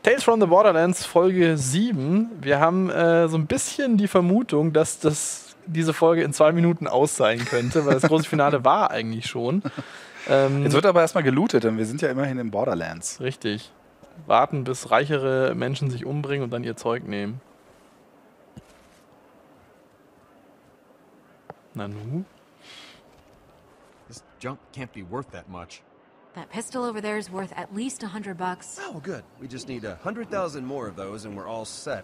Tales from the Borderlands Folge 7. Wir haben so ein bisschen die Vermutung, dass diese Folge in 2 Minuten aus sein könnte, weil das große Finale war eigentlich schon. Jetzt wird aber erstmal gelootet, denn wir sind ja immerhin in Borderlands. Richtig. Warten, bis reichere Menschen sich umbringen und dann ihr Zeug nehmen. Nanu? This junk can't be worth that much. That pistol over there is worth at least $100. Oh, good. We just need 100,000 more of those and we're all set.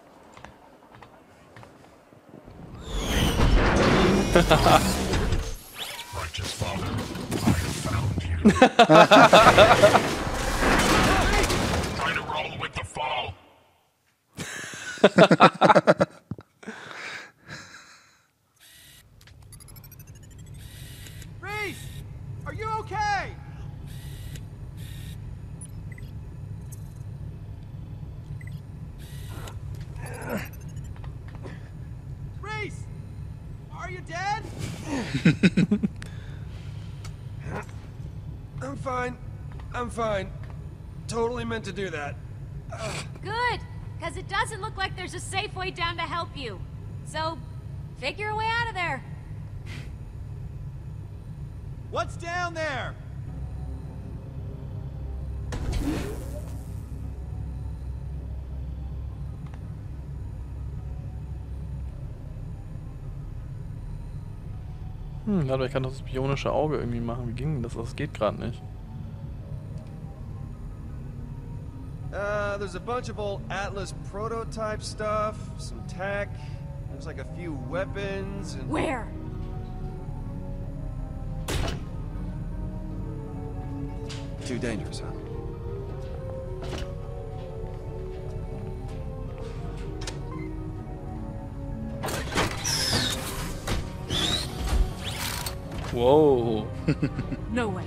Righteous Father, I have found you. Trying to roll with the fall. Reese! Are you okay? Reese! Are you dead? I'm fine. I'm fine. Totally meant to do that. Good, because it doesn't look like there's a safe way down to help you. So, figure a way out of there. What's down there? Aber ich kann doch das bionische Auge irgendwie machen. Wie ging denn das? Das geht gerade nicht. There's a bunch of old Atlas prototype stuff, some tech. There's like a few weapons and... Where? Too dangerous, huh? Whoa. No way.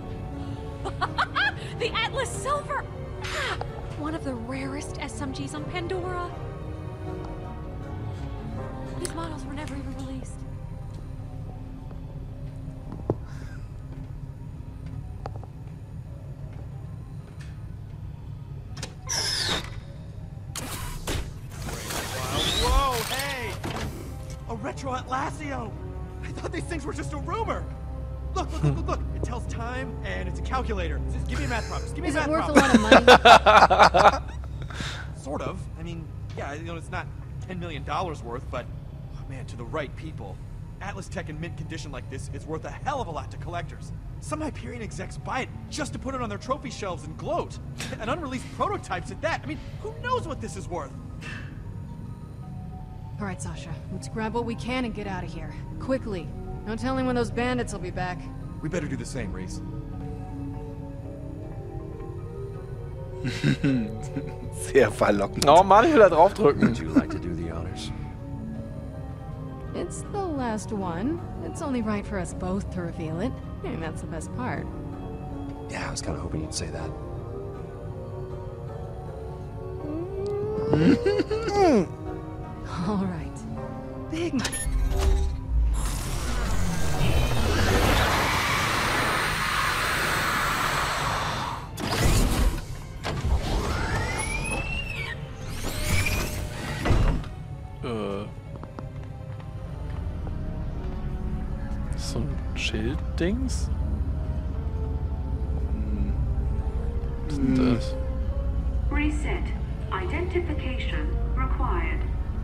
The Atlas Silver! One of the rarest SMGs on Pandora. These models were never even released. Whoa, hey! A retro Atlasio! I thought these things were just a rumor! Look! It tells time, and it's a calculator. Just give me a math problem. Just give me a math Is it worth problem. a lot of money? Sort of. I mean, yeah, you know, it's not $10 million worth, but, oh, man, to the right people. Atlas Tech in mint condition like this is worth a hell of a lot to collectors. Some Hyperion execs buy it just to put it on their trophy shelves and gloat. And unreleased prototypes at that. I mean, who knows what this is worth? All right, Sasha, let's grab what we can and get out of here. Quickly. No telling when those bandits will be back. We better do the same, Reese. Sehr verlockend. Oh Mann, ich will da draufdrücken. Would you like to do the honors? It's the last one. It's only right for us both to reveal it. I mean, that's the best part. Yeah, I was kind of hoping you'd say that. All right. Big money. So ein Schilddings? Was ist denn das? Reset. Identification required.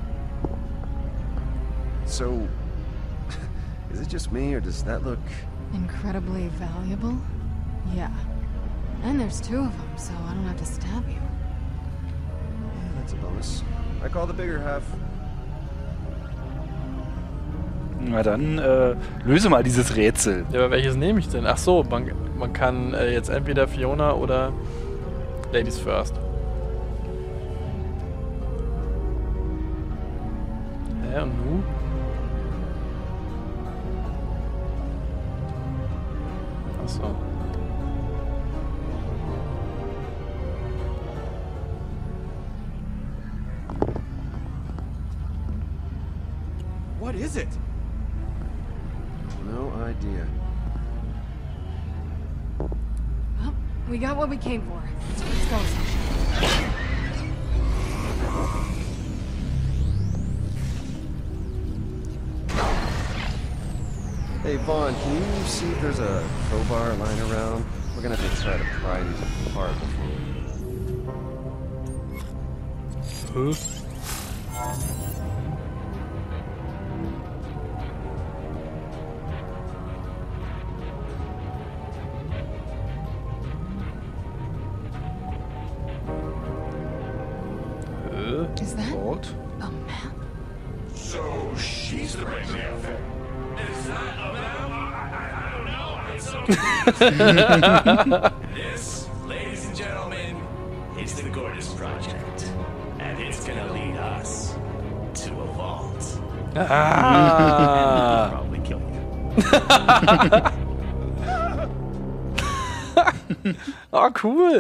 So, is it just me, or does that look... Incredibly valuable? Yeah. And there's 2 of them, so I don't have to stab you. Yeah, that's a bonus. I call the bigger half. Na dann, löse mal dieses Rätsel. Ja, aber welches nehme ich denn? Ach so, man kann jetzt entweder Fiona oder Ladies First. Hä, und nu? Ach so. What is it? No idea. Well, we got what we came for. Let's go, Sasha. Hey, Vaughn, can you see if there's a crowbar lying around? We're gonna have to try to pry these apart. Is that Vault. a map? So she's the right man. Is that a map? I don't know. This, ladies and gentlemen, is the Gortys Project. And it's gonna lead us to a vault. Ah. Probably kill you. Oh, cool.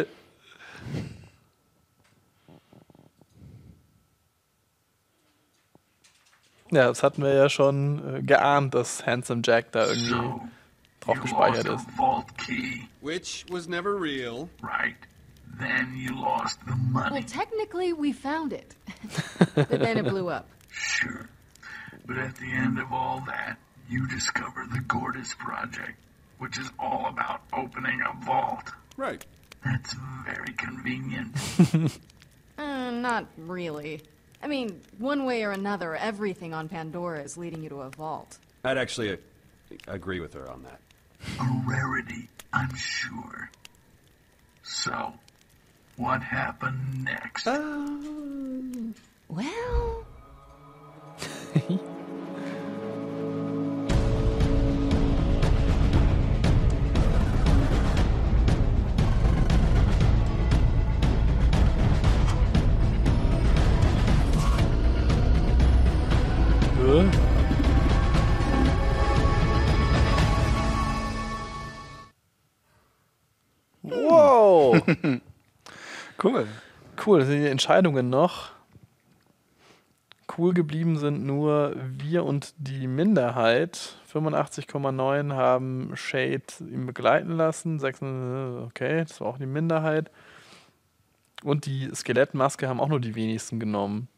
Ja, das hatten wir ja schon geahnt, dass Handsome Jack da irgendwie drauf gespeichert You ist. lost the vault key, Which was never real. right? Then you lost the Well, money. technically, we found it. But then it blew up. Sure. But at the end of all that, you discover the Gortys Project, which is all about opening a vault. Right. That's very convenient. Not really. I mean, one way or another, everything on Pandora is leading you to a vault. I'd actually agree with her on that. A rarity, I'm sure. So, what happened next? Well... Wow. Cool. Cool, das sind die Entscheidungen noch. Cool geblieben sind nur wir und die Minderheit. 85,9 haben Shade ihn begleiten lassen. 6, okay, das war auch die Minderheit. Und die Skelettmaske haben auch nur die wenigsten genommen.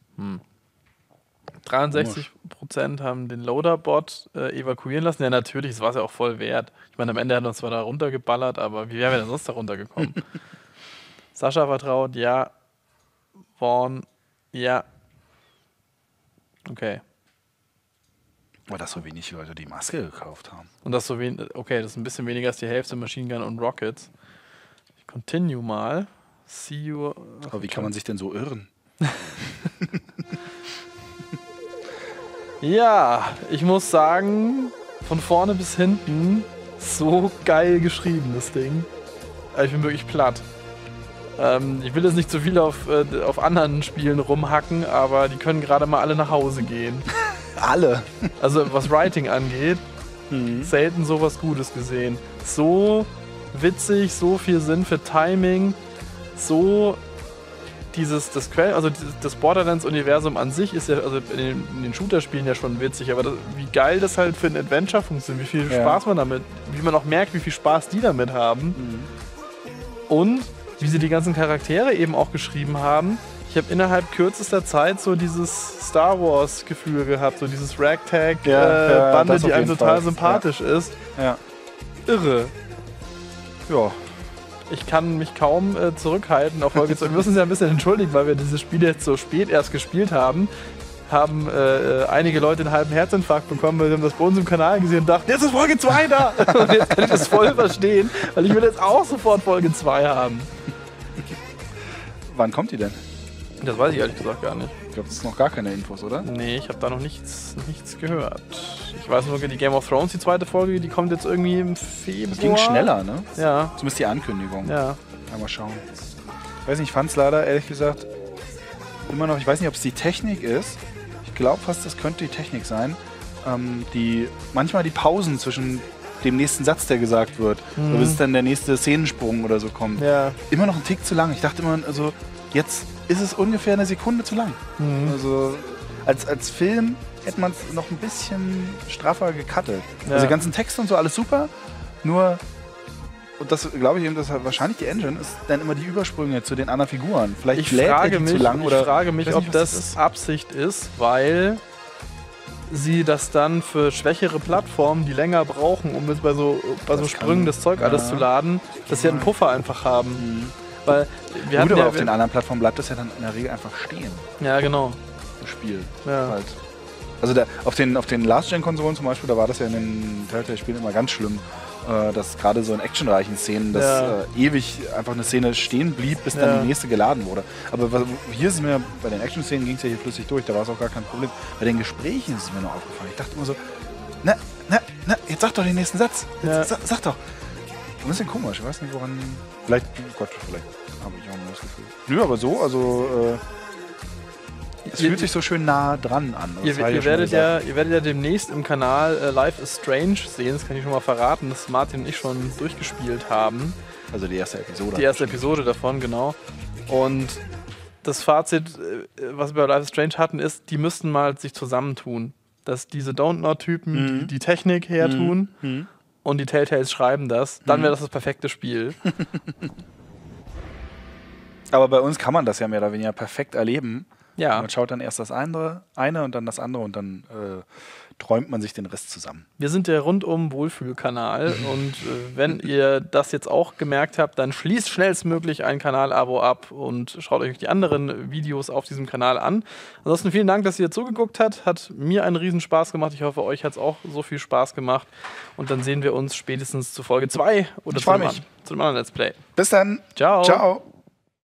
63% haben den Loaderbot evakuieren lassen. Ja, natürlich, das war es ja auch voll wert. Ich meine, am Ende hat uns zwar da runtergeballert, aber wie wären wir denn sonst da runtergekommen? Sascha vertraut, ja. Vaughn, ja. Okay. Weil das so wenig Leute die Maske gekauft haben. Und das so wenig, okay, das ist ein bisschen weniger als die Hälfte Machine Gun und Rockets. Ich continue mal. See you. Aber wie kann man sich denn so irren? Ja, ich muss sagen, von vorne bis hinten so geil geschrieben, das Ding. Ich bin wirklich platt. Ich will jetzt nicht zu viel auf anderen Spielen rumhacken, aber die können gerade mal alle nach Hause gehen. Alle. Also was Writing angeht, selten sowas Gutes gesehen. So witzig, so viel Sinn für Timing, so das Borderlands-Universum an sich ist ja, also in den Shooter-Spielen ja schon witzig, aber wie geil das halt für ein Adventure funktioniert, wie viel Spaß man damit, wie man auch merkt, wie viel Spaß die damit haben. Und wie sie die ganzen Charaktere eben auch geschrieben haben. Ich habe innerhalb kürzester Zeit so dieses Star Wars-Gefühl gehabt, so dieses Ragtag-Bande, die einem total sympathisch ist. Ja. Irre. Ja. Ich kann mich kaum zurückhalten auf Folge 2. Wir müssen uns ja ein bisschen entschuldigen, weil wir dieses Spiel jetzt so spät erst gespielt haben. Haben einige Leute einen halben Herzinfarkt bekommen, weil sie haben das bei uns im Kanal gesehen und dachten, jetzt ist Folge 2 da! Und jetzt kann ich das voll verstehen, weil ich will jetzt auch sofort Folge 2 haben. Wann kommt die denn? Das weiß ich ehrlich gesagt gar nicht. Ich glaube, das ist noch gar keine Infos, oder? Nee, ich habe da noch nichts gehört. Ich weiß nur, die Game of Thrones, die zweite Folge, die kommt jetzt irgendwie im Februar. Das ging schneller, ne? Ja. Zumindest die Ankündigung. Ja. Mal schauen. Ich weiß nicht, ich fand es leider, ehrlich gesagt, immer noch, ich weiß nicht, ob es die Technik ist. Ich glaube fast, das könnte die Technik sein. Manchmal die Pausen zwischen dem nächsten Satz, der gesagt wird, oder bis dann der nächste Szenensprung oder so kommt. Ja. Immer noch ein Tick zu lang. Ich dachte immer, also jetzt ist es ungefähr eine Sekunde zu lang. Also als Film hätte man es noch ein bisschen straffer gecuttet. Ja. Also die ganzen Texte und so, alles super, nur, und das glaube ich eben, dass wahrscheinlich die Engine ist dann immer die Übersprünge zu den anderen Figuren. Vielleicht Ich frage zu lang, oder mich, ich weiß ob nicht, was das Absicht ist, weil sie das dann für schwächere Plattformen, die länger brauchen, um jetzt bei so Sprüngen das Zeug alles zu laden, dass sie einen Puffer einfach haben. Weil wir hatten aber ja auf den anderen Plattformen bleibt das ja dann in der Regel einfach stehen. Ja, genau. Das Spiel. Ja. Halt. Also auf den Last-Gen-Konsolen zum Beispiel, da war das ja in den Telltale-Spielen immer ganz schlimm, dass gerade so in actionreichen Szenen, dass ewig einfach eine Szene stehen blieb, bis dann die nächste geladen wurde. Aber hier ist mir, bei den Action-Szenen ging es ja hier flüssig durch, da war es auch gar kein Problem. Bei den Gesprächen ist es mir noch aufgefallen. Ich dachte immer so, jetzt sag doch den nächsten Satz. Sag doch. Ein bisschen komisch, ich weiß nicht woran. Vielleicht habe ich auch ein neues Gefühl. Nö, aber so, also es fühlt sich so schön nah dran an. Ihr werdet ja demnächst im Kanal Life is Strange sehen, das kann ich schon mal verraten, dass Martin und ich schon durchgespielt haben. Also die erste Episode. Die erste Episode davon, genau. Und das Fazit, was wir bei Life is Strange hatten, ist, die müssten mal sich zusammentun. Dass diese Don't-Know-Typen die Technik hertun und die Telltales schreiben das, dann wäre das perfekte Spiel. Aber bei uns kann man das ja mehr oder weniger perfekt erleben. Ja. Man schaut dann erst das eine und dann das andere und dann träumt man sich den Rest zusammen. Wir sind der rundum Wohlfühlkanal und wenn ihr das jetzt auch gemerkt habt, dann schließt schnellstmöglich ein Kanal-Abo ab und schaut euch die anderen Videos auf diesem Kanal an. Ansonsten vielen Dank, dass ihr zugeguckt habt. Hat mir einen riesen Spaß gemacht. Ich hoffe, euch hat es auch so viel Spaß gemacht. Und dann sehen wir uns spätestens zu Folge 2 oder zu einem anderen Let's Play. Bis dann. Ciao. Ciao.